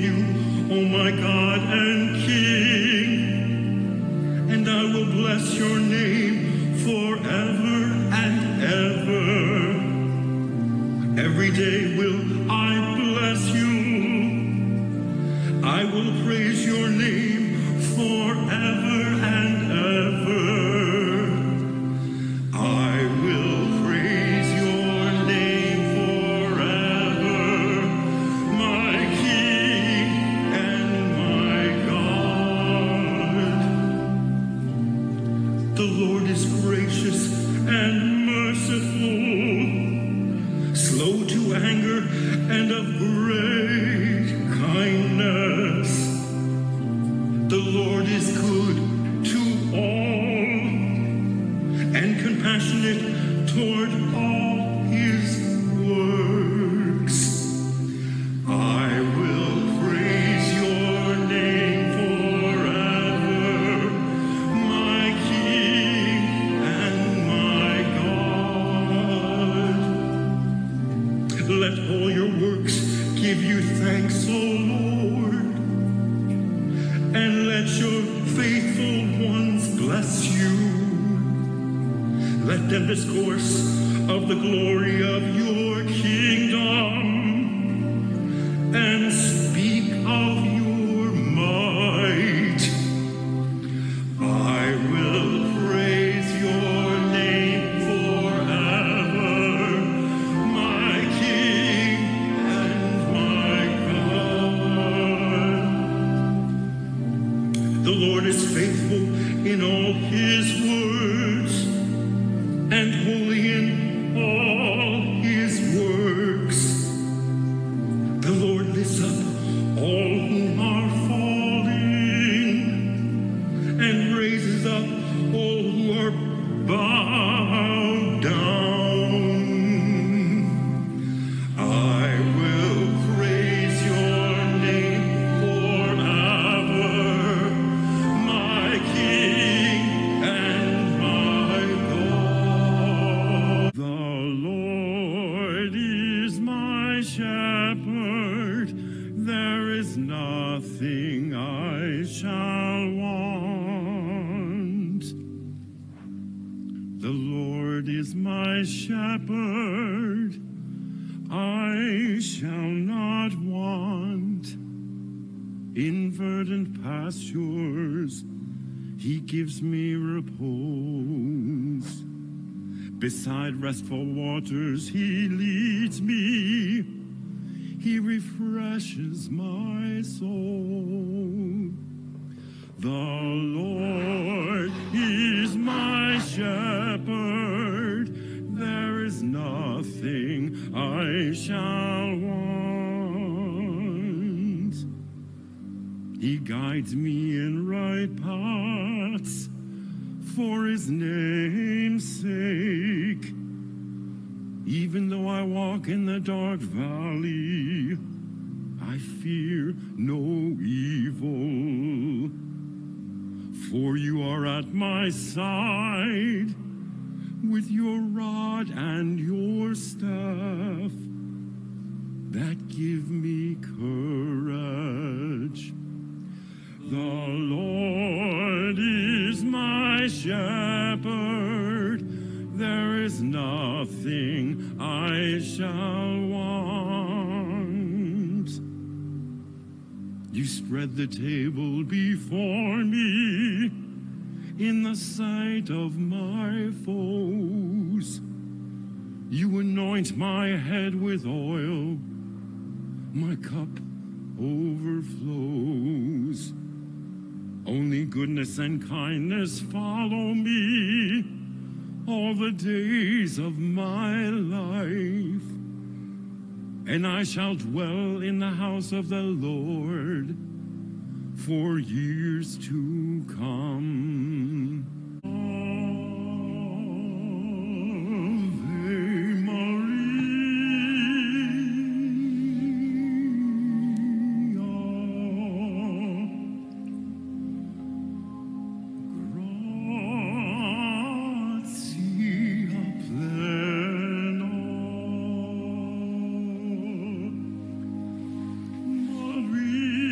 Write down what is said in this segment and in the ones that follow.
you, O my God and King, and I will bless your name forever and ever. Every day will I bless you. I will praise your name forever and ever. I will praise your name forever, my King and my God. The Lord is gracious and merciful, slow to anger and of great kindness. The Lord is good to all and compassionate toward all his works. I will praise your name forever, my King and my God. Let all your works give you thanks, O Lord, and let your faithful ones bless you. Let them discourse of the glory of your kingdom and speak of your might. I will praise your name forever, my King and my God. The Lord is faithful in all his words and holy in all his works. The Lord lifts up all who are falling and raises up all who are bowed down. I will praise your name forever, my King and my God. The Lord is my shepherd, there is nothing I shall want. The Lord is my shepherd, I shall not want. In verdant pastures he gives me repose. Beside restful waters he leads me. He refreshes my soul. The Lord is my shepherd, there is nothing I shall want. He guides me in right paths for his name's sake. Even though I walk in the dark valley, I fear no evil. For you are at my side, with your rod and your staff, that give me courage. The Lord is my shepherd, there is nothing I shall want. You spread the table before me in the sight of my foes. You anoint my head with oil, my cup overflows. Only goodness and kindness follow me all the days of my life, and I shall dwell in the house of the Lord for years to come. Maria.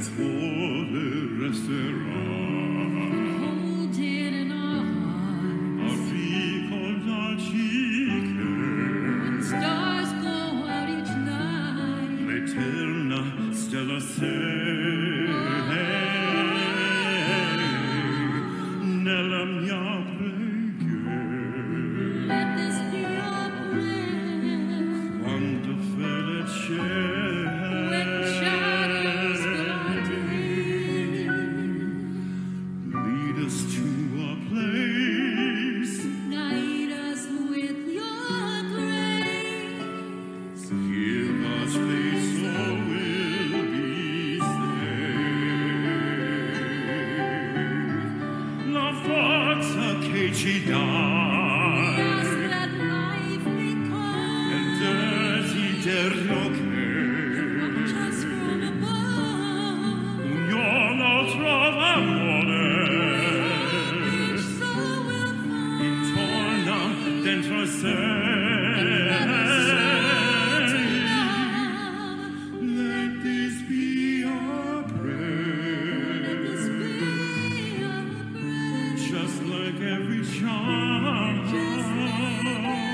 tåre resterà. Hold it in our hearts. Av frikolda kikar, Stars go out each night. l'eterna stella sei. Nella mia preghiera, Let this be our prayer. quando fede When shadows fill our day, lead us to a place. guide us with your grace. Give us faith so we'll be saved. La forza che ci dà Ask that life may come il desiderio che just from above. ognuno trova amore. Each soul will find Intorno dentro sé. Let this be our prayer. Just like every child,